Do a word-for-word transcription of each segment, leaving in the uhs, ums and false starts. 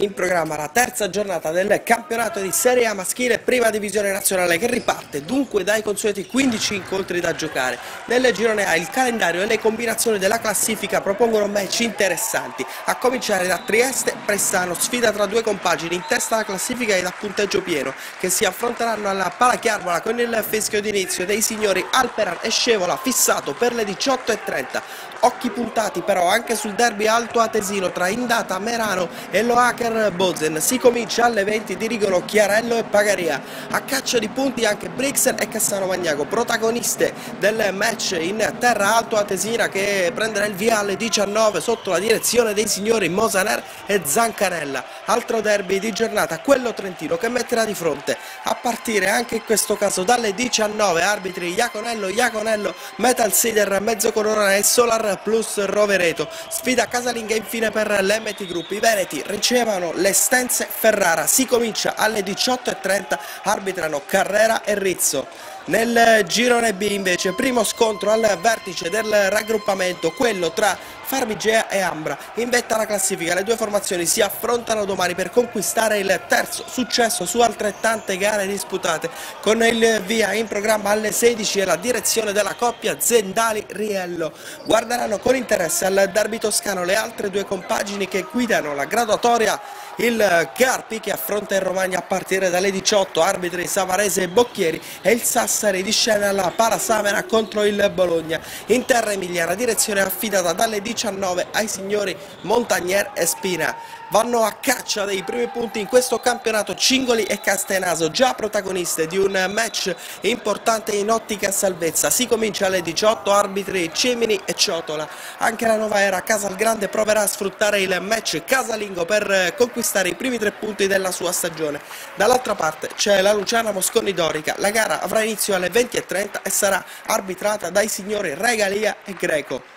In programma la terza giornata del campionato di Serie A maschile prima divisione nazionale che riparte dunque dai consueti quindici incontri da giocare. Nel girone A il calendario e le combinazioni della classifica propongono match interessanti, a cominciare da Trieste e Pressano, sfida tra due compagini in testa alla classifica ed a punteggio pieno, che si affronteranno alla Palachiarvola con il fischio d'inizio dei signori Alperan e Scevola fissato per le diciotto e trenta. Occhi puntati però anche sul derby altoatesino tra Indata Merano e Loacker Bozen. Si comincia alle venti, dirigono Chiarello e Pagaria. A caccia di punti anche Brixen e Cassano Magnago, protagoniste del match in terra altoatesina che prenderà il via alle diciannove sotto la direzione dei signori Mosaner e Zancanella. Altro derby di giornata, quello trentino, che metterà di fronte, a partire anche in questo caso dalle diciannove, arbitri Iaconello, Iaconello, Metal Cider, Mezzocolorone e Solar Plus Rovereto. Sfida casalinga infine per l'M T Group. I veneti ricevono l'Estense Ferrara. Si comincia alle diciotto e trenta, arbitrano Carrera e Rizzo. Nel girone B invece primo scontro al vertice del raggruppamento, quello tra Farmigea e Ambra. In vetta alla classifica le due formazioni si affrontano domani per conquistare il terzo successo su altrettante gare disputate, con il via in programma alle sedici e la direzione della coppia Zendali-Riello. Guarderanno con interesse al derby toscano le altre due compagini che guidano la graduatoria, il Carpi che affronta il Romagna a partire dalle diciotto, arbitri Savarese e Bocchieri, e il Sassari di scena alla Parasamena contro il Bologna. In terra emiliana direzione affidata dalle diciannove ai signori Montagnier e Spina. Vanno a caccia dei primi punti in questo campionato Cingoli e Castenaso, già protagoniste di un match importante in ottica salvezza. Si comincia alle diciotto, arbitri Cimini e Ciotola. Anche la Nuova Era Casalgrande proverà a sfruttare il match casalingo per conquistare i primi tre punti della sua stagione. Dall'altra parte c'è la Luciana Mosconi Dorica. La gara avrà inizio alle venti e trenta e sarà arbitrata dai signori Regalia e Greco.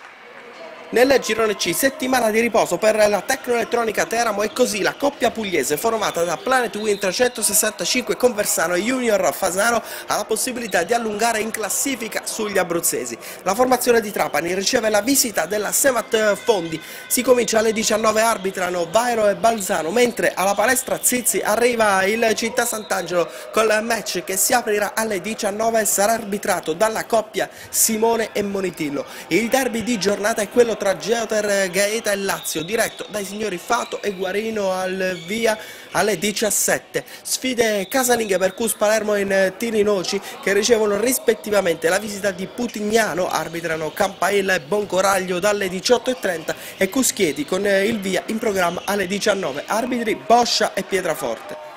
Nel girone C, settimana di riposo per la Tecnoelettronica Teramo e così la coppia pugliese formata da Planet Win trecentosessantacinque Conversano e Junior Fasano ha la possibilità di allungare in classifica sugli abruzzesi. La formazione di Trapani riceve la visita della Semat Fondi. Si comincia alle diciannove, arbitrano Vairo e Balzano, mentre alla palestra Zizzi arriva il Città Sant'Angelo col match che si aprirà alle diciannove e sarà arbitrato dalla coppia Simone e Monitillo. Il derby di giornata è quello tra Geoter Gaeta e Lazio, diretto dai signori Fato e Guarino al via alle diciassette. Sfide casalinghe per Cus Palermo in Tini Noci, che ricevono rispettivamente la visita di Putignano, arbitrano Campailla e Boncoraglio dalle diciotto e trenta, e Cuschieti con il via in programma alle diciannove, arbitri Boscia e Pietraforte.